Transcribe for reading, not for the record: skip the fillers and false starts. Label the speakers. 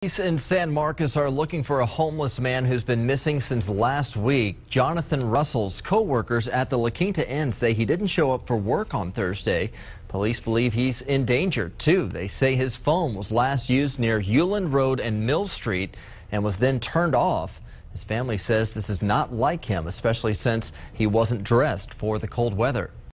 Speaker 1: Police in San Marcos are looking for a homeless man who's been missing since last week. Jonathan Russell's co-workers at the La Quinta Inn say he didn't show up for work on Thursday. Police believe he's endangered, too. They say his phone was last used near Hewland Road and Mill Street and was then turned off. His family says this is not like him, especially since he wasn't dressed for the cold weather.